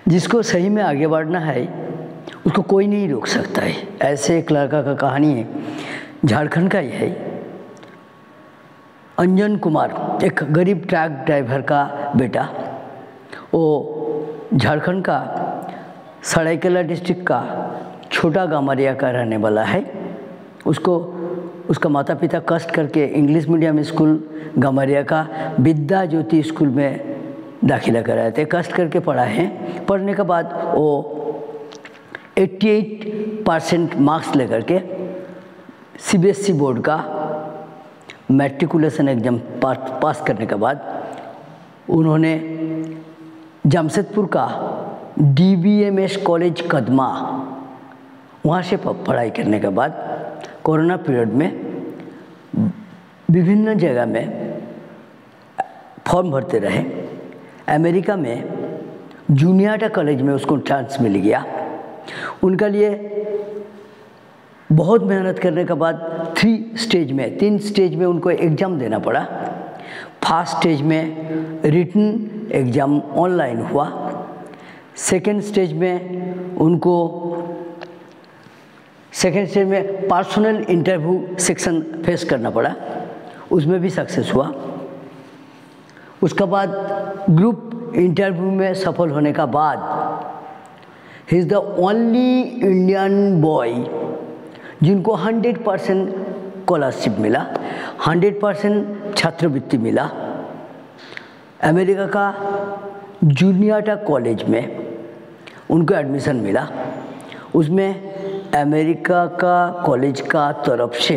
जिसको सही में आगे बढ़ना है उसको कोई नहीं रोक सकता है। ऐसे एक लड़का का कहानी है, झारखंड का ही है, अंजन कुमार, एक गरीब ट्रक ड्राइवर का बेटा। वो झारखंड का सरायकेला डिस्ट्रिक्ट का छोटा गामरिया का रहने वाला है। उसको उसका माता पिता कष्ट करके इंग्लिश मीडियम स्कूल गामरिया का विद्या ज्योति स्कूल में दाखिला कराए थे। कष्ट करके पढ़ा है। पढ़ने के बाद वो 88% मार्क्स लेकर के CBSE बोर्ड का मैट्रिकुलेशन एग्जाम पास करने के बाद उन्होंने जमशेदपुर का DBMS कॉलेज कदमा वहाँ से पढ़ाई करने के बाद कोरोना पीरियड में विभिन्न जगह में फॉर्म भरते रहे। अमेरिका में जूनियाटा कॉलेज में उसको चांस मिल गया। उनका लिए बहुत मेहनत करने के बाद 3 स्टेज में उनको एग्ज़ाम देना पड़ा। फर्स्ट स्टेज में रिटन एग्ज़ाम ऑनलाइन हुआ। सेकेंड स्टेज में पर्सनल इंटरव्यू सेक्शन फेस करना पड़ा, उसमें भी सक्सेस हुआ। उसके बाद ग्रुप इंटरव्यू में सफल होने का बाद ही is the only Indian boy जिनको 100% स्कॉलरशिप मिला, 100% छात्रवृत्ति मिला। अमेरिका का जूनियाटा कॉलेज में उनको एडमिशन मिला। उसमें अमेरिका का कॉलेज का तरफ से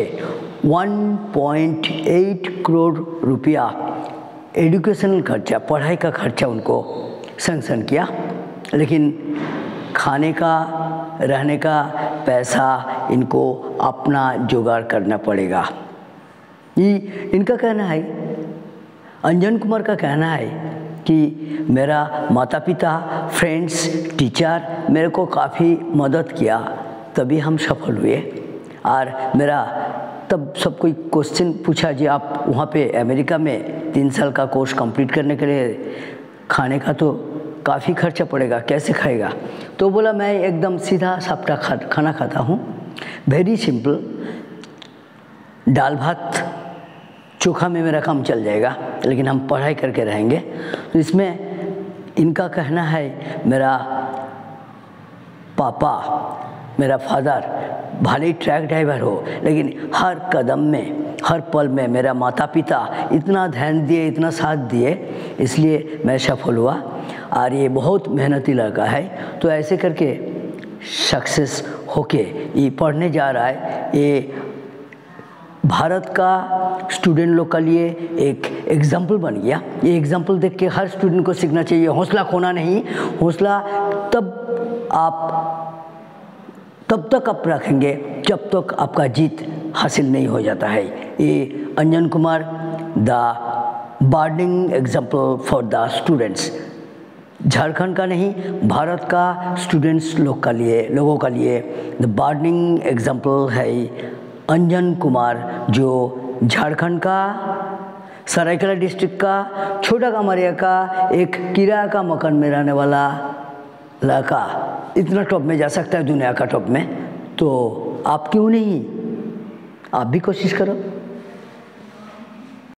1.8 करोड़ रुपया एजुकेशनल खर्चा, पढ़ाई का खर्चा उनको सैंक्शन किया। लेकिन खाने का, रहने का पैसा इनको अपना जुगाड़ करना पड़ेगा। ये इनका कहना है, अंजन कुमार का कहना है कि मेरा माता पिता, फ्रेंड्स, टीचर मेरे को काफ़ी मदद किया, तभी हम सफल हुए। और मेरा तब सब कोई क्वेश्चन पूछा जी आप वहाँ पे अमेरिका में 3 साल का कोर्स कंप्लीट करने के लिए खाने का तो काफ़ी खर्चा पड़ेगा, कैसे खाएगा? तो बोला मैं एकदम सीधा सापटा खाना खाता हूँ, वेरी सिंपल, दाल भात चोखा में मेरा काम चल जाएगा, लेकिन हम पढ़ाई करके रहेंगे। तो इसमें इनका कहना है मेरा पापा, मेरा फादर भले ही ट्रक ड्राइवर हो, लेकिन हर कदम में, हर पल में मेरा माता पिता इतना ध्यान दिए, इतना साथ दिए, इसलिए मैं सफल हुआ। और ये बहुत मेहनती लड़का है। तो ऐसे करके सक्सेस होके ये पढ़ने जा रहा है। ये भारत का स्टूडेंट लोग के लिए एक एग्जाम्पल बन गया। ये एग्जाम्पल देख के हर स्टूडेंट को सीखना चाहिए। हौसला खोना नहीं, हौसला तब तक आप रखेंगे जब तक आपका जीत हासिल नहीं हो जाता है। ये Anjan Kumar the burning example for the students, Jharkhand का नहीं भारत का स्टूडेंट्स लोगों का लिए द बर्निंग एग्जाम्पल है अंजन कुमार, जो झारखंड का सरायकेला डिस्ट्रिक्ट का छोटा गामरिया का एक किराया का मकान में रहने वाला लड़का इतना टॉप में जा सकता है, दुनिया का टॉप में। तो आप क्यों नहीं, आप भी कोशिश करो।